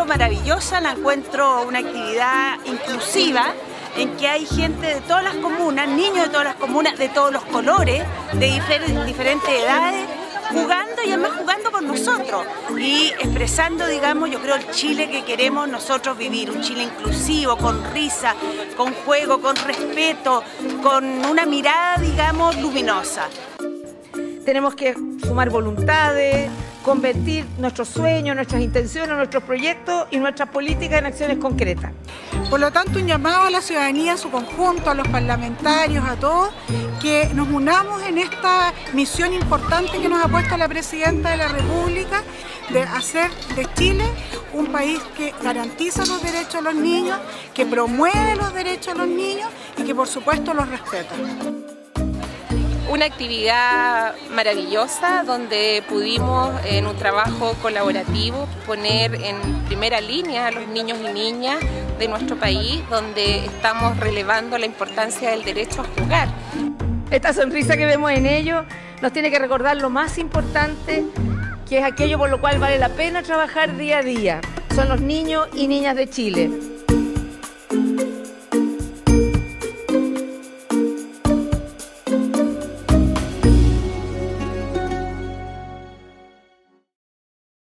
maravillosa, la encuentro una actividad inclusiva en que hay gente de todas las comunas, niños de todas las comunas, de todos los colores, de diferentes edades, jugando y además jugando con nosotros y expresando, digamos, yo creo el Chile que queremos nosotros vivir, un Chile inclusivo, con risa, con juego, con respeto, con una mirada, digamos, luminosa. Tenemos que sumar voluntades, convertir nuestros sueños, nuestras intenciones, nuestros proyectos y nuestras políticas en acciones concretas. Por lo tanto, un llamado a la ciudadanía en su conjunto, a los parlamentarios, a todos, que nos unamos en esta misión importante que nos ha puesto la Presidenta de la República de hacer de Chile un país que garantiza los derechos a los niños, que promueve los derechos a los niños y que por supuesto los respeta. Una actividad maravillosa donde pudimos en un trabajo colaborativo poner en primera línea a los niños y niñas de nuestro país, donde estamos relevando la importancia del derecho a jugar. Esta sonrisa que vemos en ellos nos tiene que recordar lo más importante, que es aquello por lo cual vale la pena trabajar día a día. Son los niños y niñas de Chile.